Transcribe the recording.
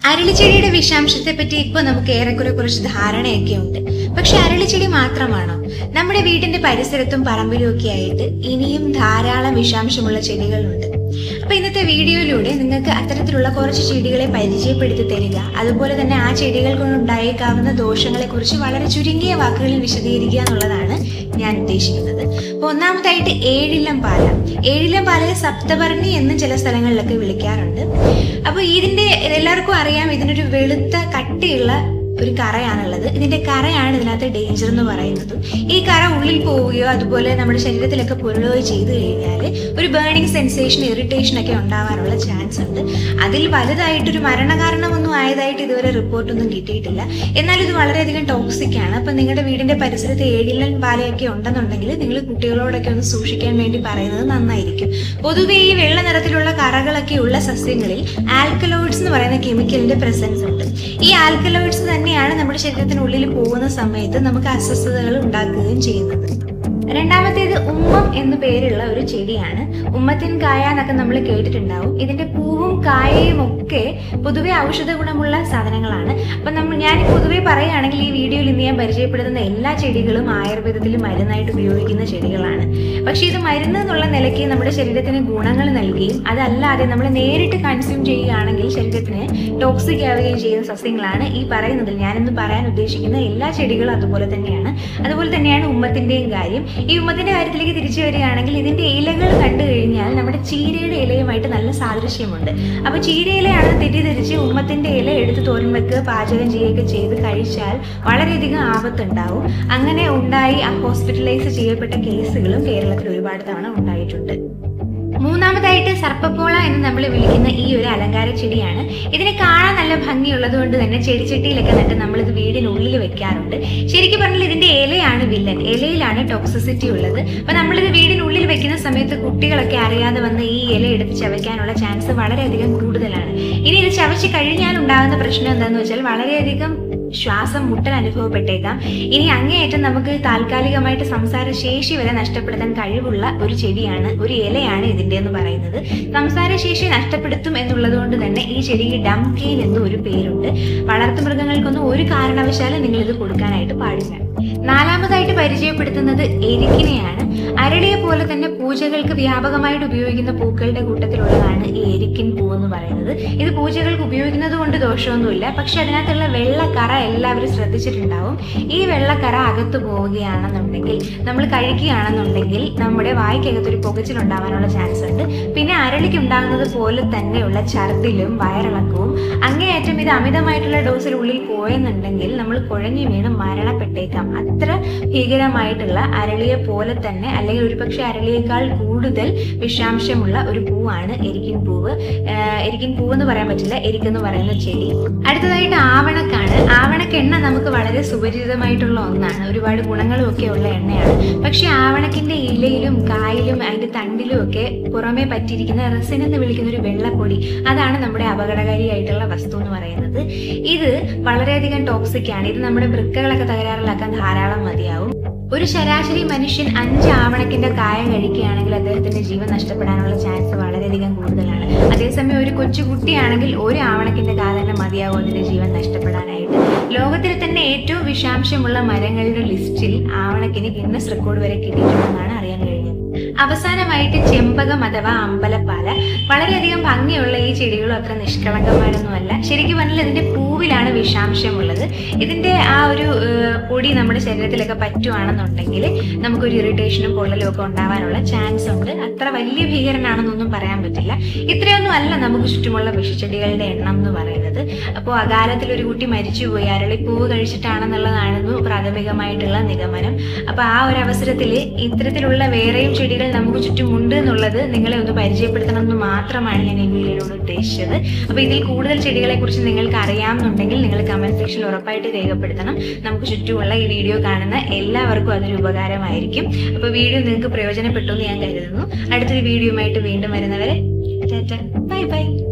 അരളിച്ചെടിയുടെ വിഷാംശത്തെ പറ്റി ഇപ്പൊ നമുക്ക് ഏറെക്കുറെ കുറച്ച് ധാരണയൊക്കെ ഉണ്ട്. പക്ഷെ അരളിച്ചെടി മാത്രമാണോ? നമ്മുടെ വീടിന്റെ പരിസരത്തും പറമ്പിലും ഒക്കെ ആയിട്ട് ഇനിയും ധാരാളം വിഷാംശമുള്ള ചെടികളുണ്ട്. അപ്പൊ ഇന്നത്തെ വീഡിയോയിലൂടെ നിങ്ങൾക്ക് അത്തരത്തിലുള്ള കുറച്ച് ചെടികളെ പരിചയപ്പെടുത്തി തരിക, അതുപോലെ തന്നെ ആ ചെടികൾ കൊണ്ടുണ്ടായേക്കാവുന്ന ദോഷങ്ങളെ കുറിച്ച് വളരെ ചുരുങ്ങിയ വാക്കുകളിൽ വിശദീകരിക്കുക എന്നുള്ളതാണ് ഞാൻ ഉദ്ദേശിക്കുന്നത്. അപ്പൊ ഒന്നാമതായിട്ട് ഏഴിലം പാലയെ സപ്തപർണി എന്നും ചില സ്ഥലങ്ങളിലൊക്കെ വിളിക്കാറുണ്ട്. അപ്പൊ ഇതിന്റെ എല്ലാവർക്കും അറിയാം, ഇതിനൊരു വെളുത്ത കട്ടിയുള്ള ഒരു കറയാണുള്ളത്. ഇതിന്റെ കറയാണ് ഇതിനകത്ത് ഡേഞ്ചർ എന്ന് പറയുന്നത്. ഈ കറ ഉള്ളിൽ പോവുകയോ അതുപോലെ നമ്മുടെ ശരീരത്തിലൊക്കെ പുരളുകയോ ചെയ്തു കഴിഞ്ഞാൽ ഒരു ബേണിംഗ് സെൻസേഷൻ, ഇറിറ്റേഷൻ ഒക്കെ ഉണ്ടാവാനുള്ള ചാൻസ് ഉണ്ട്. അതിൽ വലുതായിട്ടൊരു മരണകാരണമൊന്നും ആയതായിട്ട് ഇതുവരെ റിപ്പോർട്ടൊന്നും കിട്ടിയിട്ടില്ല. എന്നാൽ ഇത് വളരെയധികം ടോക്സിക് ആണ്. അപ്പൊ നിങ്ങളുടെ വീടിന്റെ പരിസരത്ത് ഏഴിലൻ പാലയൊക്കെ ഉണ്ടെന്നുണ്ടെങ്കിൽ നിങ്ങൾ കുട്ടികളോടൊക്കെ ഒന്ന് സൂക്ഷിക്കാൻ വേണ്ടി പറയുന്നത് നന്നായിരിക്കും. പൊതുവെ ഈ വെള്ള നിറത്തിലുള്ള കറകളൊക്കെ ഉള്ള സസ്യങ്ങളിൽ ആൽക്കലോയിഡ്സ് എന്ന് പറയുന്ന കെമിക്കലിന്റെ പ്രസൻസ് ഉണ്ട്. ഈ ആൽക്കലോയിഡ്സ് തന്നെയാണ് നമ്മുടെ ശരീരത്തിനുള്ളിൽ പോകുന്ന സമയത്ത് നമുക്ക് അസ്വസ്ഥതകൾ ഉണ്ടാക്കുകയും ചെയ്യുന്നത്. രണ്ടാമത്തേത് ഉമ്മം എന്നു പേരുള്ള ഒരു ചെടിയാണ്. ഉമ്മത്തിൻ കായ എന്നൊക്കെ നമ്മൾ കേട്ടിട്ടുണ്ടാവും. ഇതിന്റെ പൂവും കായയും ഒക്കെ പൊതുവെ ഔഷധ ഗുണമുള്ള സാധനങ്ങളാണ്. അപ്പൊ ഞാൻ പൊതുവെ പറയുകയാണെങ്കിൽ ഈ വീഡിയോയിൽ ഇന്ന് ഞാൻ പരിചയപ്പെടുത്തുന്ന എല്ലാ ചെടികളും ആയുർവേദത്തിൽ മരുന്നായിട്ട് ഉപയോഗിക്കുന്ന ചെടികളാണ്. പക്ഷെ ഇത് മരുന്ന് എന്നുള്ള നിലയ്ക്ക് നമ്മുടെ ശരീരത്തിന് ഗുണങ്ങൾ നൽകുകയും അതല്ലാതെ നമ്മൾ നേരിട്ട് കൺസ്യൂം ചെയ്യുകയാണെങ്കിൽ ശരീരത്തിന് ടോക്സിക് ആവുകയും ചെയ്യുന്ന സസ്യങ്ങളാണ് ഈ പറയുന്നതിൽ ഞാനിന്ന് പറയാൻ ഉദ്ദേശിക്കുന്ന എല്ലാ ചെടികളും. അതുപോലെ തന്നെയാണ് ഉമ്മത്തിന്റെയും കാര്യം. ഈ ഉമ്മത്തിന്റെ കാര്യത്തിലേക്ക് തിരിച്ചു വരികയാണെങ്കിൽ ഇതിന്റെ ഇലകൾ കണ്ടു കഴിഞ്ഞാൽ നമ്മുടെ ചീരയുടെ ഇലയുമായിട്ട് നല്ല സാദൃശ്യമുണ്ട്. അപ്പൊ ചീരയിലയാണെന്ന് തെറ്റിദ്ധരിച്ച് ഉമ്മത്തിന്റെ ഇല എടുത്ത് തോരൻ വെക്കുക, പാചകം ചെയ്യുകയൊക്കെ ചെയ്ത് കഴിച്ചാൽ വളരെയധികം ആപത്തുണ്ടാവും. അങ്ങനെ ഉണ്ടായി ഹോസ്പിറ്റലൈസ് ചെയ്യപ്പെട്ട കേസുകളും കേരളത്തിൽ ഒരുപാട് തവണ ഉണ്ടായിട്ടുണ്ട്. മൂന്നാമതായിട്ട് സർപ്പപ്പോള എന്ന് നമ്മൾ വിളിക്കുന്ന ഈ ഒരു അലങ്കാര ചെടിയാണ്. ഇതിനെ കാണാൻ നല്ല ഭംഗിയുള്ളത് കൊണ്ട് തന്നെ ചെടിച്ചട്ടിയിലൊക്കെ നട്ട് നമ്മളിത് വീടിനുള്ളിൽ വെക്കാറുണ്ട്. ശരിക്കും പറഞ്ഞാൽ ഇതിന്റെ ഇലയാണ് വില്ലൻ, ഇലയിലാണ് ടോക്സിസിറ്റി ഉള്ളത്. അപ്പൊ നമ്മളിത് വീടിനുള്ളിൽ വെക്കുന്ന സമയത്ത് കുട്ടികളൊക്കെ അറിയാതെ വന്ന് ഈ ഇല എടുത്ത് ചവയ്ക്കാനുള്ള ചാൻസ് വളരെയധികം കൂടുതലാണ്. ഇനി ഇത് ചവച്ച് കഴിഞ്ഞാൽ ഉണ്ടാകുന്ന പ്രശ്നം എന്താണെന്ന് വെച്ചാൽ വളരെയധികം ശ്വാസം മുട്ടൽ അനുഭവപ്പെട്ടേക്കാം. ഇനി അങ്ങേയറ്റം നമുക്ക് താൽക്കാലികമായിട്ട് സംസാര ശേഷി വരെ നഷ്ടപ്പെടുത്താൻ കഴിവുള്ള ഒരു ചെടിയാണ്, ഒരു ഇലയാണ് ഇതിന്റെ എന്ന് പറയുന്നത്. സംസാരശേഷി നഷ്ടപ്പെടുത്തും എന്നുള്ളത് കൊണ്ട് തന്നെ ഈ ചെടിക്ക് ഡംകെയിൻ എന്നും ഒരു പേരുണ്ട്. വളർത്തുമൃഗങ്ങൾക്കൊന്നും ഒരു കാരണവശാലും നിങ്ങൾ ഇത് കൊടുക്കാനായിട്ട് പാടില്ല. നാലാമതായിട്ട് പരിചയപ്പെടുത്തുന്നത് എരിക്കിനെയാണ്. അരളിയെ പോലെ തന്നെ പൂജകൾക്ക് വ്യാപകമായിട്ട് ഉപയോഗിക്കുന്ന പൂക്കളുടെ കൂട്ടത്തിലുള്ളതാണ് ഈ എരിക്കിൻ പൂ എന്ന് പറയുന്നത്. ഇത് പൂജകൾക്ക് ഉപയോഗിക്കുന്നത് കൊണ്ട് ദോഷമൊന്നുമില്ല. പക്ഷെ അതിനകത്തുള്ള വെള്ളക്കറ എല്ലാവരും ശ്രദ്ധിച്ചിട്ടുണ്ടാവും. ഈ വെള്ളക്കറ അകത്തു പോവുകയാണെന്നുണ്ടെങ്കിൽ, നമ്മൾ കഴിക്കുകയാണെന്നുണ്ടെങ്കിൽ നമ്മുടെ വായ്ക്കകത്തൊരു പുകച്ചിലുണ്ടാവാനുള്ള ചാൻസ് ഉണ്ട്. പിന്നെ അരളിക്ക് ഉണ്ടാകുന്നത് പോലെ തന്നെയുള്ള ഛർദിലും വയറിളക്കവും, അങ്ങേയറ്റം ഇത് അമിതമായിട്ടുള്ള ഡോസിൽ ഉള്ളിൽ പോയെന്നുണ്ടെങ്കിൽ നമ്മൾ കുഴഞ്ഞു വീണ് മരണപ്പെട്ടേക്കാം. അത്ര ഭീകരമായിട്ടുള്ള അരളിയെ പോലെ തന്നെ, അല്ലെങ്കിൽ ഒരുപക്ഷെ അരളിയേക്കാൾ കൂടുതൽ വിഷാംശമുള്ള ഒരു പൂവാണ് എരിക്കിൻ പൂവ്. എരിക്കിൻ പൂവ് എന്ന് പറയാൻ പറ്റില്ല, എരിക്കെന്ന് പറയുന്ന ചെടി. അടുത്തതായിട്ട് ആവണക്കാണ്. ആവണക്കെണ്ണ നമുക്ക് വളരെ സുപരിചിതമായിട്ടുള്ള ഒന്നാണ്. ഒരുപാട് ഗുണങ്ങളും ഒക്കെ ഉള്ള എണ്ണയാണ്. പക്ഷെ ആവണക്കിന്റെ ഇലയിലും കായിലും അതിന്റെ തണ്ടിലും ഒക്കെ പുറമെ പറ്റിയിരിക്കുന്ന റെസിൻ എന്ന് വിളിക്കുന്ന ഒരു വെള്ളപ്പൊടി, അതാണ് നമ്മുടെ അപകടകാരിയായിട്ടുള്ള വസ്തു എന്ന് പറയുന്നത്. ഇത് വളരെയധികം ടോക്സിക് ആണ്. ഇത് നമ്മുടെ വൃക്കകളൊക്കെ തകരാറിലാക്കാൻ ധാരാളം മതിയാവും. ഒരു ശരാശരി മനുഷ്യൻ 5 ആവണക്കിന്റെ കായ കഴിക്കുകയാണെങ്കിൽ അദ്ദേഹത്തിന്റെ ജീവൻ നഷ്ടപ്പെടാനുള്ള ചാൻസ് വളരെയധികം കൂടുതലാണ്. അതേസമയം ഒരു കൊച്ചുകുട്ടിയാണെങ്കിൽ 1 ആവണക്കിന്റെ കായ തന്നെ മതിയാവും അതിന്റെ ജീവൻ നഷ്ടപ്പെടാനായിട്ട്. ലോകത്തിൽ തന്നെ ഏറ്റവും വിഷാംശമുള്ള മരങ്ങളുടെ ലിസ്റ്റിൽ ആവണക്കിന് ഗിന്നസ് റെക്കോർഡ് വരെ കിട്ടിയിട്ടുണ്ടെന്നാണ് അറിയാൻ കഴിഞ്ഞത്. അവസാനമായിട്ട് ചെമ്പകം അഥവാ അമ്പലപ്പാല. വളരെയധികം ഭംഗിയുള്ള ഈ ചെടികളും അത്ര നിഷ്കളങ്കന്മാരൊന്നുമല്ല. ശരിക്കും പറഞ്ഞാൽ ഇതിന്റെ പൂവിലാണ് വിഷാംശമുള്ളത്. ഇതിന്റെ ആ ഒരു പൊടി നമ്മുടെ ശരീരത്തിലൊക്കെ പറ്റുവാണെന്നുണ്ടെങ്കിൽ നമുക്കൊരു ഇറിറ്റേഷനും പൊള്ളലും ഒക്കെ ഉണ്ടാവാനുള്ള ചാൻസ് ഉണ്ട്. അത്ര വലിയ ഭീകരനാണെന്നൊന്നും പറയാൻ പറ്റില്ല. ഇത്രയൊന്നും അല്ല നമുക്ക് ചുറ്റുമുള്ള വിഷച്ചെടികളുടെ എണ്ണം എന്ന് പറയുന്നത്. അപ്പോൾ അകാലത്തിൽ ഒരു കുട്ടി മരിച്ചുപോയി അരളിപ്പൂവ് കഴിച്ചിട്ടാണെന്നുള്ളതായിരുന്നു പ്രാഥമികമായിട്ടുള്ള നിഗമനം. അപ്പൊ ആ ഒരു അവസരത്തിൽ ഇത്തരത്തിലുള്ള വേറെയും ചെടികൾ നമുക്ക് ചുറ്റുമുണ്ട് എന്നുള്ളത് നിങ്ങളെ ഒന്ന് പരിചയപ്പെടുത്തണം എന്ന് മാത്രമാണ് ഞാൻ ഈ വീഡിയോയിലൂടെ ഉദ്ദേശിച്ചത്. അപ്പൊ ഇതിൽ കൂടുതൽ ചെടികളെ കുറിച്ച് നിങ്ങൾക്ക് അറിയാമെന്നുണ്ടെങ്കിൽ നിങ്ങൾ കമന്റ് സെക്ഷനിൽ ഉറപ്പായിട്ട് രേഖപ്പെടുത്തണം. നമുക്ക് ചുറ്റുമുള്ള ഈ വീഡിയോ കാണുന്ന എല്ലാവർക്കും അതൊരു ഉപകാരമായിരിക്കും. അപ്പൊ വീഡിയോ നിങ്ങൾക്ക് പ്രയോജനപ്പെട്ടു എന്ന് ഞാൻ കരുതുന്നു. അടുത്തൊരു വീഡിയോയുമായിട്ട് വീണ്ടും വരുന്നവരെ ബൈ ബൈ.